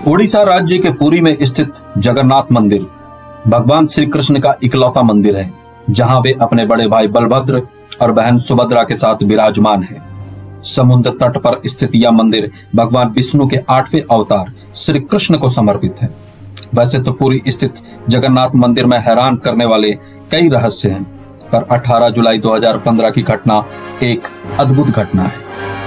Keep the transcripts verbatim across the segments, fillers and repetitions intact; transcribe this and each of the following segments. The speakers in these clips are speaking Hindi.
उड़ीसा राज्य के पुरी में स्थित जगन्नाथ मंदिर भगवान श्री कृष्ण का इकलौता मंदिर है, जहां वे अपने बड़े भाई बलभद्र और बहन सुभद्रा के साथ विराजमान है। समुद्र तट पर स्थित यह मंदिर भगवान विष्णु के आठवें अवतार श्री कृष्ण को समर्पित है। वैसे तो पुरी स्थित जगन्नाथ मंदिर में हैरान करने वाले कई रहस्य हैं, पर अठारह जुलाई दो हज़ार पंद्रह की घटना एक अद्भुत घटना है।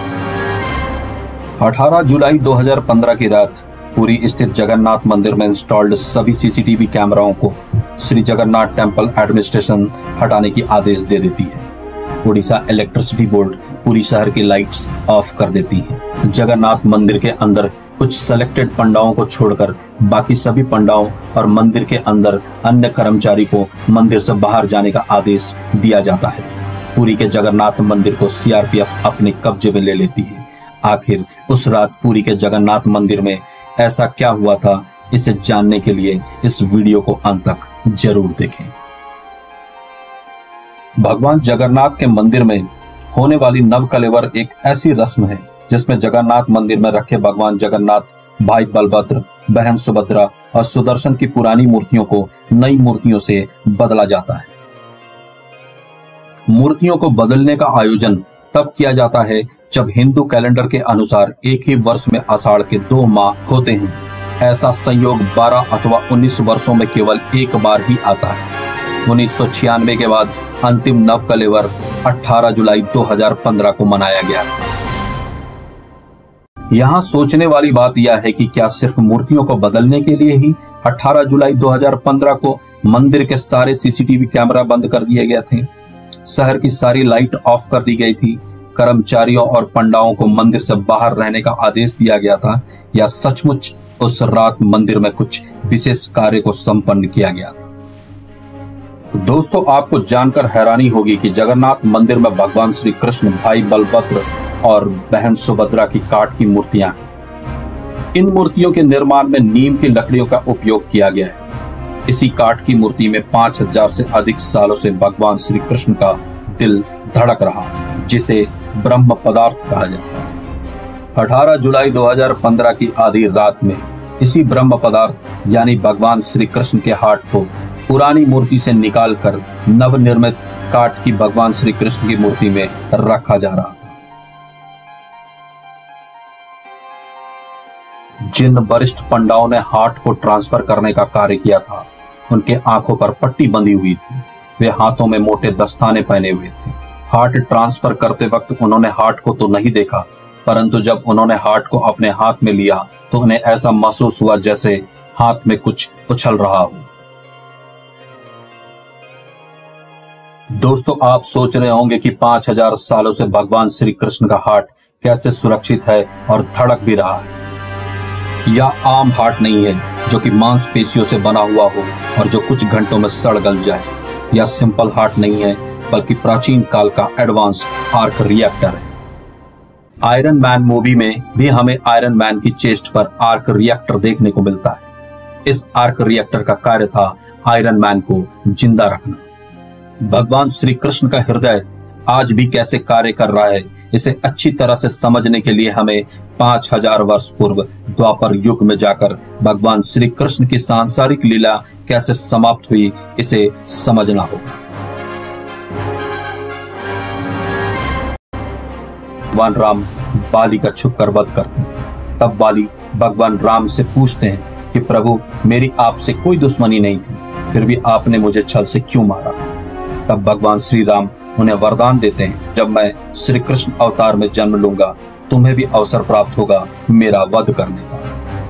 अठारह जुलाई दो हज़ार पंद्रह की रात पुरी स्थित जगन्नाथ मंदिर में इंस्टॉल्ड सभी सीसीटीवी कैमराओं को श्री जगन्नाथ टेम्पल एडमिनिस्ट्रेशन हटाने की आदेश दे देती है। उड़ीसा इलेक्ट्रिसिटी बोर्ड पूरी शहर की लाइट्स ऑफ कर देती है। जगन्नाथ मंदिर के अंदर कुछ सेलेक्टेड पंडाओं को छोड़कर बाकी सभी पंडाओं और मंदिर के अंदर अन्य कर्मचारी को मंदिर से बाहर जाने का आदेश दिया जाता है। पुरी के जगन्नाथ मंदिर को सीआरपीएफ अपने कब्जे में ले लेती है। आखिर उस रात पुरी के जगन्नाथ मंदिर में ऐसा क्या हुआ था, इसे जानने के लिए इस वीडियो को अंत तक जरूर देखें। भगवान जगन्नाथ के मंदिर में होने वाली नवकलेवर एक ऐसी रस्म है जिसमें जगन्नाथ मंदिर में रखे भगवान जगन्नाथ, भाई बलभद्र, बहन सुभद्रा और सुदर्शन की पुरानी मूर्तियों को नई मूर्तियों से बदला जाता है। मूर्तियों को बदलने का आयोजन तब किया जाता है जब हिंदू कैलेंडर के अनुसार एक ही वर्ष में आषाढ़ के दो माह होते हैं। ऐसा संयोग बारह अथवा उन्नीस वर्षों में केवल एक बार ही आता है। उन्नीस सौ छियानवे के बाद अंतिम नवकलेवर अठारह जुलाई दो हज़ार पंद्रह को मनाया गया। यहाँ सोचने वाली बात यह है कि क्या सिर्फ मूर्तियों को बदलने के लिए ही अठारह जुलाई दो हज़ार पंद्रह को मंदिर के सारे सीसीटीवी कैमरा बंद कर दिए गए थे, शहर की सारी लाइट ऑफ कर दी गई थी, कर्मचारियों और पंडाओं को मंदिर से बाहर रहने का आदेश दिया गया था, या सचमुच उस रात मंदिर में कुछ विशेष कार्य को संपन्न किया गया था। दोस्तों, आपको जानकर हैरानी होगी कि जगन्नाथ मंदिर में भगवान श्री कृष्ण, भाई बलभद्र और बहन सुभद्रा की काठ की मूर्तियां हैं। इन मूर्तियों के निर्माण में नीम की लकड़ियों का उपयोग किया गया है। इसी काठ की मूर्ति में पांच हजार से अधिक सालों से भगवान श्री कृष्ण का दिल धड़क रहा, जिसे ब्रह्म पदार्थ कहा जाता है। अठारह जुलाई दो हज़ार पंद्रह की आधी रात में इसी ब्रह्म पदार्थ यानी भगवान श्री कृष्ण के हार्ट को पुरानी मूर्ति से निकालकर नवनिर्मित काठ की भगवान श्री कृष्ण की मूर्ति में रखा जा रहा था। जिन वरिष्ठ पंडाओं ने हार्ट को ट्रांसफर करने का कार्य किया था, उनके आंखों पर पट्टी बंधी हुई थी। वे हाथों में मोटे दस्ताने पहने हुए थे। हार्ट ट्रांसफर करते वक्त उन्होंने हार्ट को तो नहीं देखा, परंतु जब उन्होंने हार्ट को अपने हाथ में लिया तो उन्हें ऐसा महसूस हुआ जैसे हाथ में कुछ उछल रहा हो। दोस्तों, आप सोच रहे होंगे कि पांच हजार सालों से भगवान श्री कृष्ण का हार्ट कैसे सुरक्षित है और धड़क भी रहा है। यह आम हार्ट नहीं है जो कि मांसपेशियों से बना हुआ हो और जो कुछ घंटों में सड़ गल जाए। यह सिंपल हार्ट नहीं है, बल्कि प्राचीन काल का एडवांस आर्क रिएक्टर है। आयरन मैन मूवी में भी हमें आयरन मैन की चेस्ट पर आर्क रिएक्टर देखने को मिलता है। इस आर्क रिएक्टर का कार्य था आयरन मैन को जिंदा रखना। भगवान श्री कृष्ण का हृदय आज भी कैसे कार्य कर रहा है, इसे अच्छी तरह से समझने के लिए हमें पांच हजार वर्ष पूर्व द्वापर युग में जाकर भगवान श्री कृष्ण की सांसारिक लीला कैसे समाप्त हुई, इसे समझना होगा। भगवान राम बाली का छुपकर वध करते हैं। तब बाली भगवान राम से पूछते हैं कि प्रभु, मेरी आपसे कोई दुश्मनी नहीं थी, फिर भी आपने मुझे छल से क्यों मारा? तब भगवान श्री राम उन्हें वरदान देते हैं, जब मैं श्री कृष्ण अवतार में जन्म लूंगा, तुम्हें भी अवसर प्राप्त होगा मेरा वध करने का।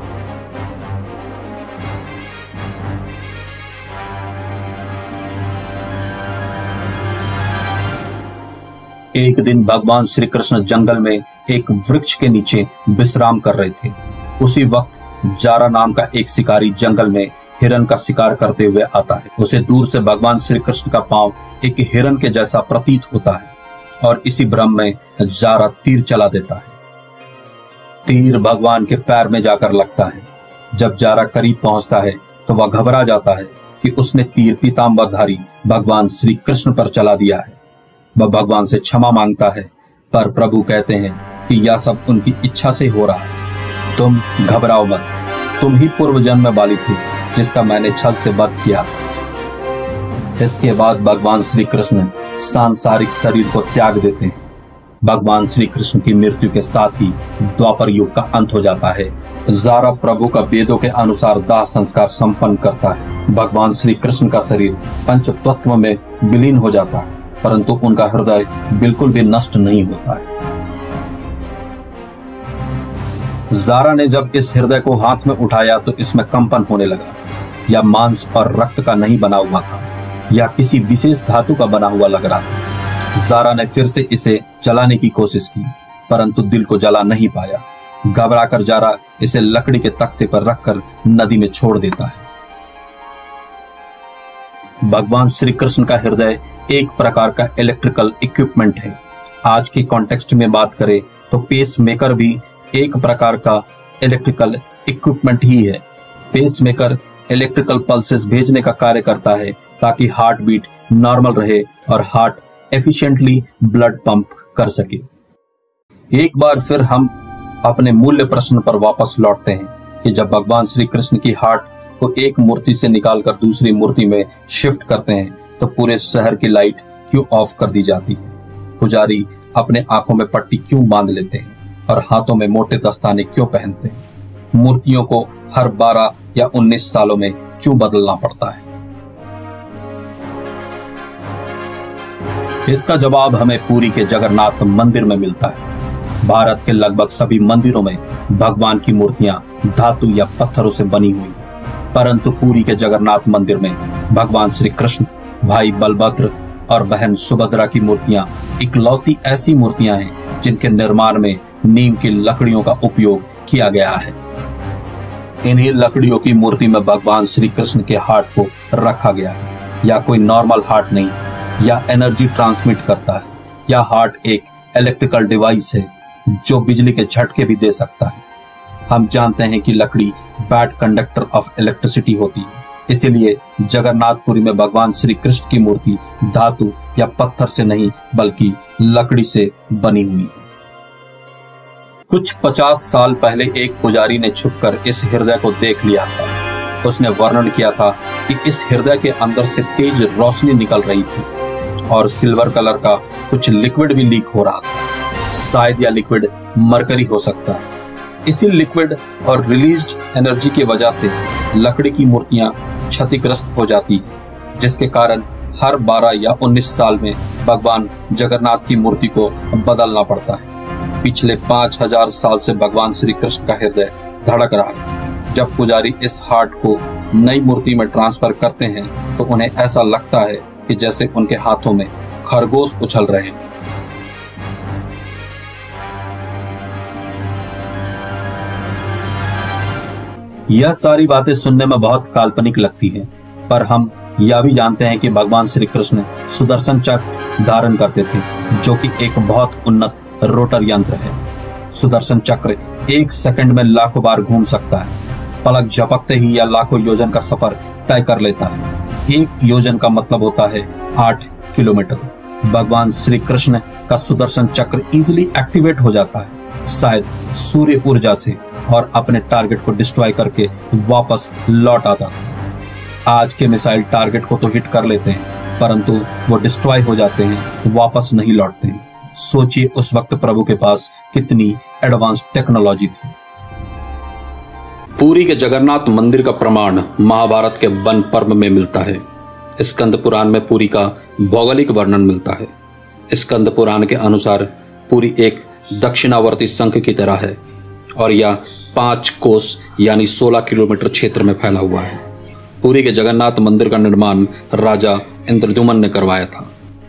एक दिन भगवान श्री कृष्ण जंगल में एक वृक्ष के नीचे विश्राम कर रहे थे। उसी वक्त जारा नाम का एक शिकारी जंगल में हिरन का शिकार करते हुए आता है। उसे दूर से भगवान श्री कृष्ण का पांव एक हिरन के जैसा प्रतीत होता है और इसी भ्रम में जारा तीर चला देता है। तीर भगवान के पैर में जाकर लगता है। जब जारा करीब पहुंचता है तो वह घबरा जाता है कि उसने तीर पीतांबरधारी भगवान श्री कृष्ण पर चला दिया है। वह भगवान से क्षमा मांगता है, पर प्रभु कहते हैं कि यह सब उनकी इच्छा से हो रहा है, तुम घबराओ मत। तुम ही पूर्व जन्म वाली थी जिसका मैंने छल से वध किया। इसके बाद भगवान श्री कृष्ण सांसारिक शरीर को त्याग देते हैं। भगवान श्री कृष्ण की मृत्यु के साथ ही द्वापर युग का अंत हो जाता है। जारा प्रभु का वेदों के अनुसार दाह संस्कार संपन्न करता है। भगवान श्री कृष्ण का शरीर पंच तत्व में विलीन हो जाता है, परंतु उनका हृदय बिल्कुल भी नष्ट नहीं होता है। जारा ने जब इस हृदय को हाथ में उठाया तो इसमें कंपन होने लगा। यह मांस और रक्त का नहीं बना हुआ था, यह किसी विशेष धातु का बना हुआ लग रहा था। जारा ने फिर से इसे जलाने की कोशिश की, परंतु दिल को जला नहीं पाया। घबराकर जारा इसे लकड़ी के तख्ते पर रखकर नदी में छोड़ देता है। भगवान श्री कृष्ण का हृदय एक प्रकार का इलेक्ट्रिकल इक्विपमेंट है। आज के कॉन्टेक्स्ट में बात करें तो पेस मेकर भी एक प्रकार का इलेक्ट्रिकल इक्विपमेंट ही है। पेस मेकर इलेक्ट्रिकल पल्सेस भेजने का कार्य करता है ताकि हार्ट बीट नॉर्मल रहे और हार्ट एफिशिएंटली ब्लड पंप कर सके। एक बार फिर हम अपने मूल्य प्रश्न पर वापस लौटते हैं कि जब भगवान श्री कृष्ण की हार्ट को एक मूर्ति से निकालकर दूसरी मूर्ति में शिफ्ट करते हैं तो पूरे शहर की लाइट क्यों ऑफ कर दी जाती है? पुजारी अपने आंखों में पट्टी क्यों बांध लेते हैं और हाथों में मोटे दस्ताने क्यों पहनते हैं? मूर्तियों को हर बारह या उन्नीस सालों में क्यों बदलना पड़ता है? इसका जवाब हमें पुरी के जगन्नाथ मंदिर में मिलता है। भारत के लगभग सभी मंदिरों में भगवान की मूर्तियां धातु या पत्थरों से बनी हुई, परंतु पुरी के जगन्नाथ मंदिर में भगवान श्री कृष्ण, भाई बलभद्र और बहन सुभद्रा की मूर्तियां इकलौती ऐसी मूर्तियां हैं जिनके निर्माण में नीम की लकड़ियों का उपयोग किया गया है। इन्हीं लकड़ियों की मूर्ति में भगवान श्री कृष्ण के हार्ट को रखा गया है। या कोई नॉर्मल हार्ट नहीं, या एनर्जी ट्रांसमिट करता है। या हार्ट एक इलेक्ट्रिकल डिवाइस है जो बिजली के झटके भी दे सकता है। हम जानते हैं कि लकड़ी बैड कंडक्टर ऑफ इलेक्ट्रिसिटी होती है, इसीलिए जगन्नाथपुरी में भगवान श्री कृष्ण की मूर्ति धातु या पत्थर से नहीं बल्कि लकड़ी से बनी हुई है। कुछ पचास साल पहले एक पुजारी ने छुपकर इस हृदय को देख लिया था। उसने वर्णन किया था कि इस हृदय के अंदर से तेज रोशनी निकल रही थी और सिल्वर कलर का कुछ लिक्विड भी लीक हो रहा था। शायद यह लिक्विड मरकरी हो सकता है। इसी लिक्विड और रिलीज्ड एनर्जी की वजह से लकड़ी की मूर्तियां क्षतिग्रस्त हो जाती हैं, जिसके कारण हर बारह या उन्नीस साल में भगवान जगन्नाथ की मूर्ति को बदलना पड़ता है। पिछले पांच हजार साल से भगवान श्री कृष्ण का हृदय धड़क रहा है। जब पुजारी इस हार्ट को नई मूर्ति में ट्रांसफर करते हैं तो उन्हें ऐसा लगता है कि जैसे उनके हाथों में खरगोश उछल रहे हैं। यह सारी बातें सुनने में बहुत काल्पनिक लगती हैं, पर हम यह भी जानते हैं कि भगवान श्री कृष्ण सुदर्शन चक्र धारण करते थे, जो कि एक बहुत उन्नत रोटर यंत्र है। सुदर्शन चक्र एक सेकंड में लाखों बार घूम सकता है। पलक झपकते ही यह लाखों योजन का सफर तय कर लेता है। एक योजन का मतलब होता है आठ किलोमीटर। भगवान श्री कृष्ण का सुदर्शन चक्र इजीली एक्टिवेट हो जाता है, शायद सूर्य ऊर्जा से, और अपने टारगेट को डिस्ट्रॉय करके वापस लौट आता है। आज के मिसाइल टारगेट को तो हिट कर लेते हैं, परंतु वो डिस्ट्रॉय हो जाते हैं, वापस नहीं लौटते हैं। सोचिए उस वक्त प्रभु के पास कितनी एडवांस टेक्नोलॉजी थी। पुरी के जगन्नाथ मंदिर का प्रमाण महाभारत के वन पर्व में मिलता है। स्कंद पुराण में पुरी का भौगोलिक वर्णन मिलता है। स्कंद पुराण के अनुसार पुरी एक दक्षिणावर्ती शंख की तरह है और यह पांच कोस यानी सोलह किलोमीटर क्षेत्र में फैला हुआ है। पुरी के जगन्नाथ मंदिर का निर्माण राजा इंद्रद्युम्न ने करवाया था।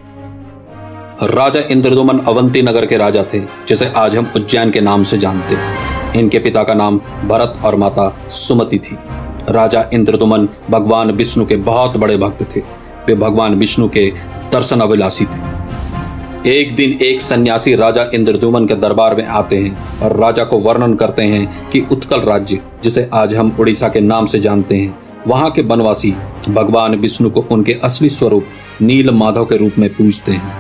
राजा इंद्रद्युम्न अवंती नगर के राजा थे, जिसे आज हम उज्जैन के नाम से जानते हैं। इनके पिता का नाम भरत और माता सुमति थी। राजा इंद्रद्युम्न भगवान विष्णु के बहुत बड़े भक्त थे। वे भगवान विष्णु के दर्शन अभिलाषी थे। एक दिन एक सन्यासी राजा इंद्रद्युम्न के दरबार में आते हैं और राजा को वर्णन करते हैं कि उत्कल राज्य, जिसे आज हम उड़ीसा के नाम से जानते हैं, वहां के वनवासी भगवान विष्णु को उनके असली स्वरूप नील माधव के रूप में पूजते हैं।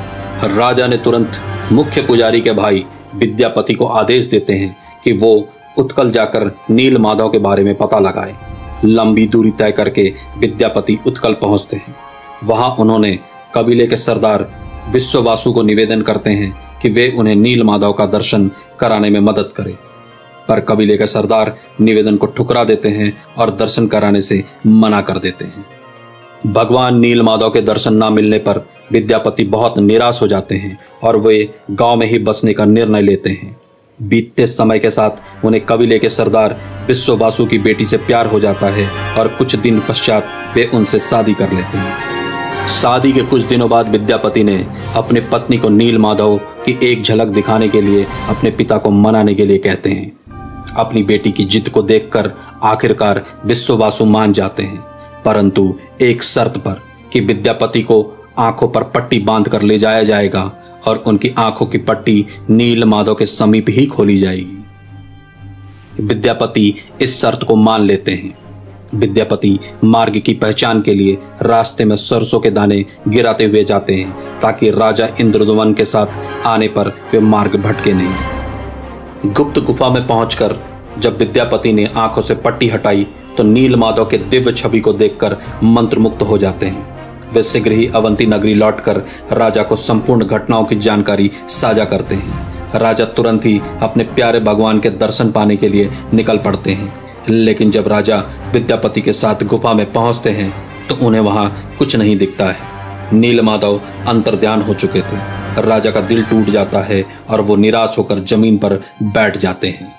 राजा ने तुरंत मुख्य पुजारी के भाई विद्यापति को आदेश देते हैं कि वो उत्कल जाकर नील माधव के बारे में पता लगाए। लंबी दूरी तय करके विद्यापति उत्कल पहुंचते हैं। वहां उन्होंने कबीले के सरदार विश्ववासु को निवेदन करते हैं कि वे उन्हें नील माधव का दर्शन कराने में मदद करें, पर कबीले के सरदार निवेदन को ठुकरा देते हैं और दर्शन कराने से मना कर देते हैं। भगवान नील माधव के दर्शन न मिलने पर विद्यापति बहुत निराश हो जाते हैं और वे गांव में ही बसने का निर्णय लेते हैं। बीतते समय के साथ उन्हें कबीले के सरदार विश्ववासु की बेटी से प्यार हो जाता है और कुछ दिन पश्चात वे उनसे शादी कर लेते हैं। शादी के कुछ दिनों बाद विद्यापति ने अपनी पत्नी को नील माधव की एक झलक दिखाने के लिए अपने पिता को मनाने के लिए कहते हैं। अपनी बेटी की जिद को देखकर आखिरकार विश्ववासु मान जाते हैं, परंतु एक शर्त पर कि विद्यापति को आंखों पर पट्टी बांधकर ले जाया जाएगा और उनकी आंखों की पट्टी नील माधव के समीप ही खोली जाएगी। विद्यापति इस शर्त को मान लेते हैं। विद्यापति मार्ग की पहचान के लिए रास्ते में सरसों के दाने गिराते हुए जाते हैं ताकि राजा इंद्रदुमन के साथ आने पर वे मार्ग भटके नहीं। गुप्त गुफा में पहुंचकर जब विद्यापति ने आंखों से पट्टी हटाई तो नील माधव के दिव्य छवि को देखकर मंत्रमुग्ध हो जाते हैं। वे शीघ्र ही अवंती नगरी लौटकर राजा को संपूर्ण घटनाओं की जानकारी साझा करते हैं। राजा तुरंत ही अपने प्यारे भगवान के दर्शन पाने के लिए निकल पड़ते हैं, लेकिन जब राजा विद्यापति के साथ गुफा में पहुंचते हैं तो उन्हें वहां कुछ नहीं दिखता है। नील माधव अंतर्ध्यान हो चुके थे। राजा का दिल टूट जाता है और वो निराश होकर जमीन पर बैठ जाते हैं।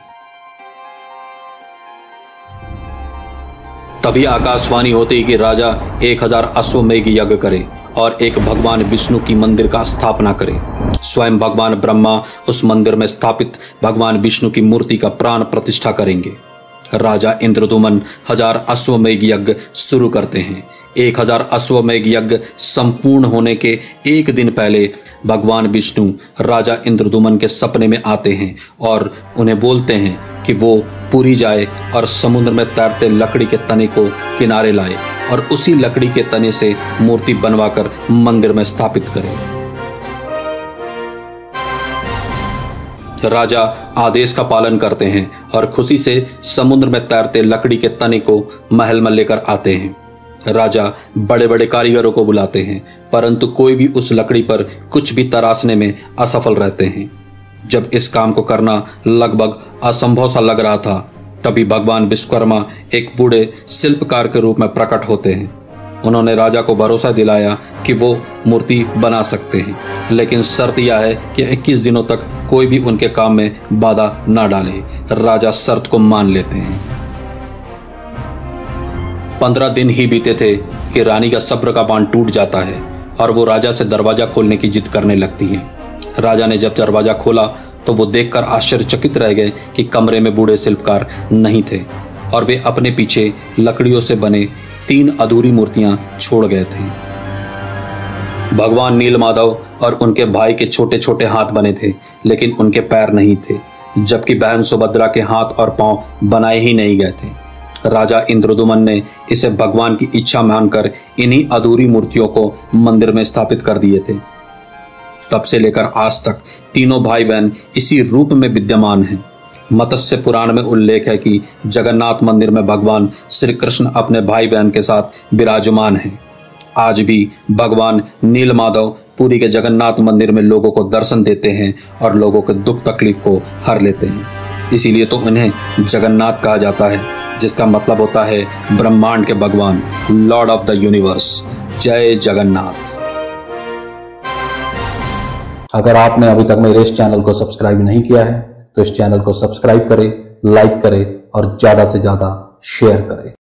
तभी आकाशवाणी होती कि राजा एक हजार अश्वमेघ यज्ञ करे और एक भगवान विष्णु की मंदिर का स्थापना करे। स्वयं भगवान ब्रह्मा उस मंदिर में स्थापित भगवान विष्णु की मूर्ति का प्राण प्रतिष्ठा करेंगे। राजा इंद्रदुमन हजार अश्वमेघ यज्ञ शुरू करते हैं। एक हजार अश्वमेघ यज्ञ संपूर्ण होने के एक दिन पहले भगवान विष्णु राजा इंद्रदुमन के सपने में आते हैं और उन्हें बोलते हैं कि वो पुरी जाए और समुद्र में तैरते लकड़ी के तने को किनारे लाए और उसी लकड़ी के तने से मूर्ति बनवाकर मंदिर में स्थापित करे। राजा आदेश का पालन करते हैं और खुशी से समुद्र में तैरते लकड़ी के तने को महल में लेकर आते हैं। राजा बड़े बड़े कारीगरों को बुलाते हैं, परंतु कोई भी उस लकड़ी पर कुछ भी तराशने में असफल रहते हैं। जब इस काम को करना लगभग असंभव सा लग रहा था, तभी भगवान विश्वकर्मा एक बूढ़े शिल्पकार के रूप में प्रकट होते हैं। उन्होंने राजा को भरोसा दिलाया कि वो मूर्ति बना सकते हैं, लेकिन शर्त यह है कि इक्कीस दिनों तक कोई भी उनके काम में बाधा न डाले। राजा शर्त को मान लेते हैं। पंद्रह दिन ही बीते थे कि रानी का सब्र का बांध टूट जाता है और वो राजा से दरवाजा खोलने की जिद करने लगती है। राजा ने जब दरवाजा खोला तो वो देखकर आश्चर्यचकित रह गए कि कमरे में बूढ़े शिल्पकार नहीं थे और वे अपने पीछे लकड़ियों से बने तीन अधूरी मूर्तियां छोड़ गए थे। भगवान नील माधव और उनके भाई के छोटे छोटे हाथ बने थे, लेकिन उनके पैर नहीं थे, जबकि बहन सुभद्रा के हाथ और पांव बनाए ही नहीं गए थे। राजा इंद्रदुमन ने इसे भगवान की इच्छा मानकर इन्हीं अधूरी मूर्तियों को मंदिर में स्थापित कर दिए थे। तब से लेकर आज तक तीनों भाई बहन इसी रूप में विद्यमान हैं। मत्स्य पुराण में उल्लेख है कि जगन्नाथ मंदिर में भगवान श्री कृष्ण अपने भाई बहन के साथ विराजमान हैं। आज भी भगवान नील माधव पुरी के जगन्नाथ मंदिर में लोगों को दर्शन देते हैं और लोगों के दुख तकलीफ को हर लेते हैं। इसीलिए तो उन्हें जगन्नाथ कहा जाता है, जिसका मतलब होता है ब्रह्मांड के भगवान, लॉर्ड ऑफ द यूनिवर्स। जय जगन्नाथ। अगर आपने अभी तक मेरे इस चैनल को सब्सक्राइब नहीं किया है तो इस चैनल को सब्सक्राइब करें, लाइक करें और ज्यादा से ज्यादा शेयर करें।